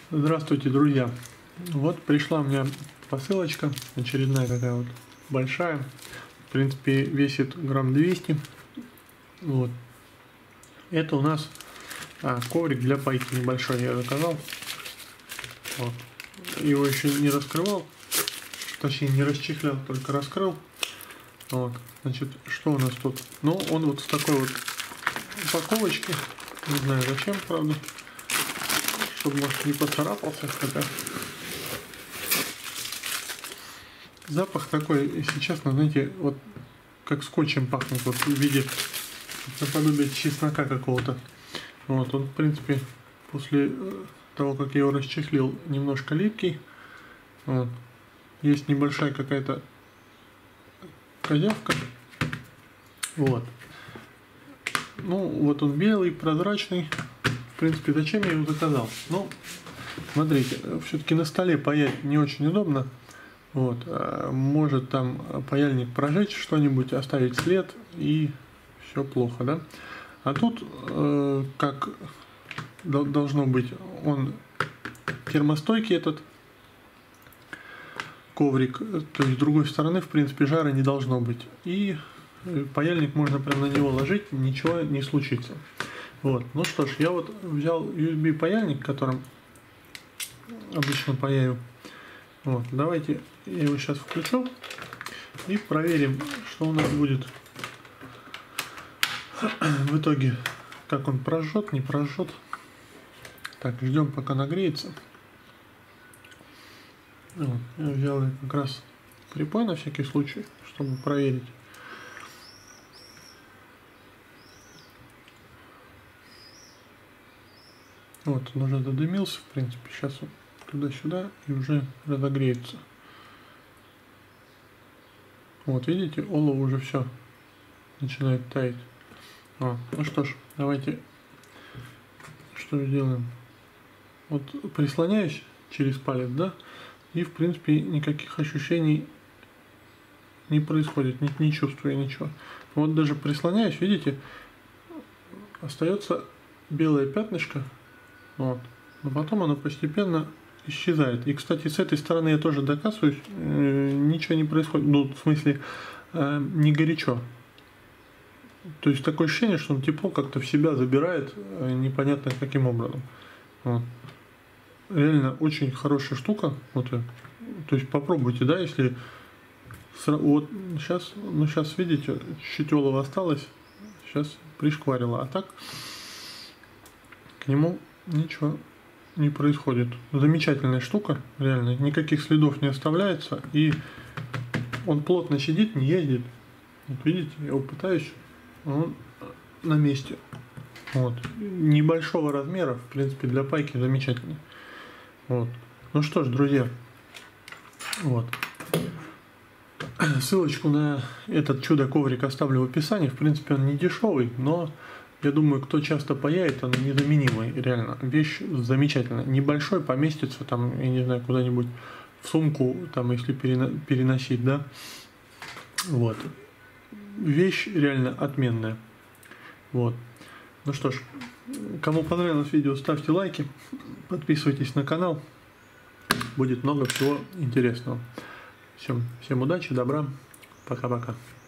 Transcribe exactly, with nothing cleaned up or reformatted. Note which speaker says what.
Speaker 1: Здравствуйте, друзья! Вот пришла у меня посылочка, очередная такая вот большая, в принципе весит грамм двести. Вот. Это у нас а, коврик для пайки небольшой, я заказал. Вот. Его еще не раскрывал, точнее не расчехлял, только раскрыл. Вот. Значит, что у нас тут? Ну, он вот с такой вот упаковочки, не знаю зачем, правда. Чтобы, может, не поцарапался, хотя запах такой, если честно, знаете, вот как скотчем пахнет, вот в виде наподобие чеснока какого-то. Вот, он, в принципе, после того, как я его расчехлил, немножко липкий. Вот. Есть небольшая какая-то козявка. Вот. Ну, вот он белый, прозрачный. В принципе, зачем я его заказал? Ну, смотрите, все-таки на столе паять не очень удобно. Вот, может там паяльник прожечь что-нибудь, оставить след, и все плохо, да? А тут, э, как должно быть, он термостойкий, этот коврик, то есть с другой стороны, в принципе, жара не должно быть. И паяльник можно прямо на него ложить, ничего не случится. Вот, ну что ж, я вот взял ю эс би паяльник, которым обычно паяю. Вот, давайте я его сейчас включу и проверим, что у нас будет в итоге, как он прожжет, не прожжет. Так, ждем, пока нагреется. Вот, я взял как раз припой на всякий случай, чтобы проверить. Вот, он уже додымился, в принципе, сейчас он туда-сюда и уже разогреется. Вот, видите, олово уже все начинает таять. А, ну что ж, давайте что сделаем. Вот прислоняюсь через палец, да, и в принципе никаких ощущений не происходит, не, не чувствую ничего. Вот даже прислоняюсь, видите, остается белое пятнышко. Вот. Но потом оно постепенно исчезает. И, кстати, с этой стороны я тоже докасываюсь, э, ничего не происходит. Ну, в смысле, э, не горячо. То есть такое ощущение, что он тепло как-то в себя забирает, э, непонятно каким образом. Вот. Реально очень хорошая штука. Вот, э, то есть попробуйте, да, если вот сейчас, ну сейчас видите, чуть олово осталось, сейчас пришкварило, а так к нему ничего не происходит. Замечательная штука, реально, никаких следов не оставляется, и он плотно сидит, не ездит. Вот видите, я его пытаюсь, он на месте. Вот. Небольшого размера, в принципе, для пайки замечательный. Вот. Ну что ж, друзья, вот. Ссылочку на этот чудо-коврик оставлю в описании. В принципе, он не дешевый, но я думаю, кто часто паяет, он незаменимый, реально. Вещь замечательная. Небольшой, поместится там, я не знаю, куда-нибудь в сумку, там, если переносить, да. Вот. Вещь реально отменная. Вот. Ну что ж, кому понравилось видео, ставьте лайки, подписывайтесь на канал. Будет много всего интересного. Всем, всем удачи, добра. Пока-пока.